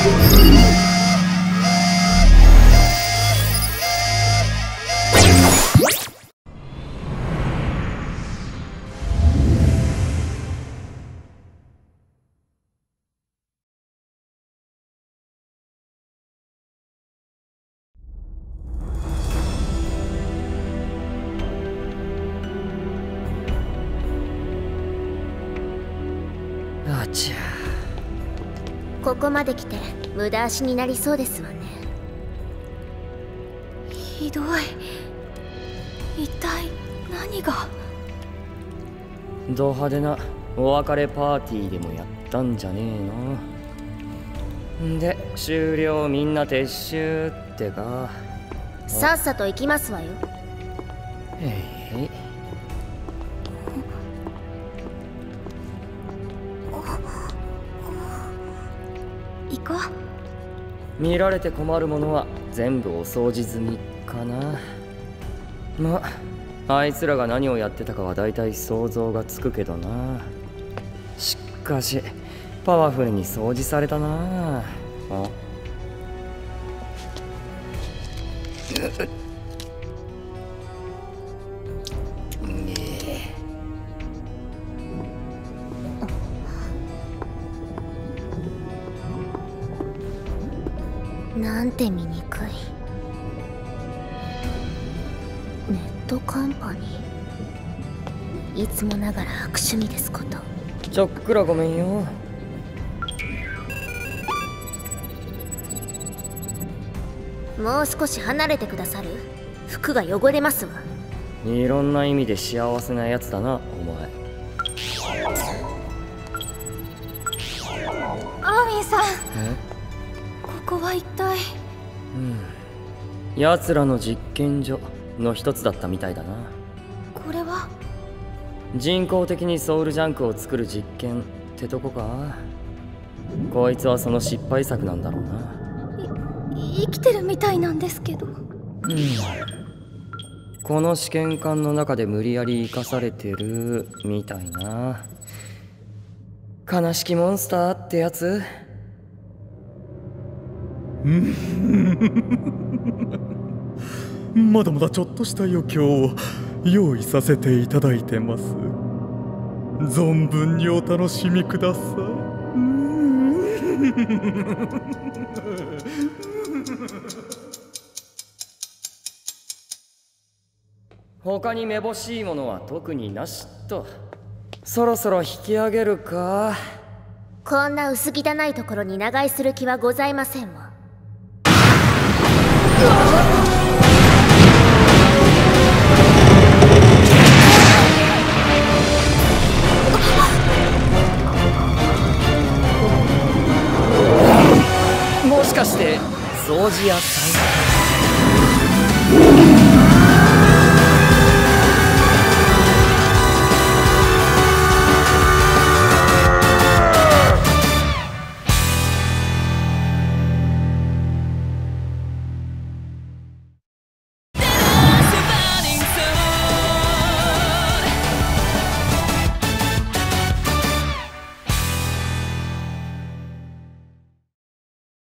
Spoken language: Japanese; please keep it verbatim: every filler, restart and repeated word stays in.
あちゃ。 ここまで来て無駄足になりそうですわね。 ひどい。一体何が。 ド派手なお別れパーティーでもやったんじゃねえの。で終了、みんな撤収ってか。 さっさと行きますわよ。 へいへい。 行こう。見られて困るものは全部お掃除済みかな。まあいつらが何をやってたかは大体想像がつくけどな。しかしパワフルに掃除されたな。あなんて醜い。ネットカンパニー、いつもながら悪趣味ですこと。 ちょっくらごめんよ。 もう少し離れてくださる？服が汚れますわ。 いろんな意味で幸せなやつだな、お前。 アーミンさん。ここは一体。 うん。奴らの実験所の一つだったみたいだな。 これは人工的にソウルジャンクを作る実験ってとこか。こいつはその失敗作なんだろうな。 生きてるみたいなんですけど。うん。 この試験管の中で無理やり生かされてるみたいな。悲しきモンスターってやつ。 まだまだちょっとした余興を用意させていただいてます。存分にお楽しみください。 他にめぼしいものは特になしと。そろそろ引き上げるか。 こんな薄汚いところに長居する気はございませんわ。 もしかして掃除屋さん？